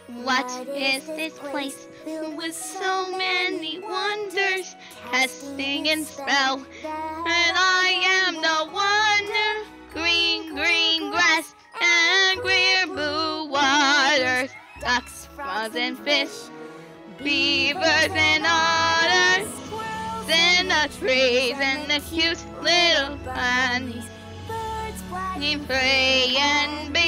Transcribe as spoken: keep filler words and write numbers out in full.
What is this place with so many wonders, casting and spell? And I am the wonder, green, green grass and clear blue waters, ducks, frogs and fish, beavers and otters, in the trees and the cute little bunnies, we pray and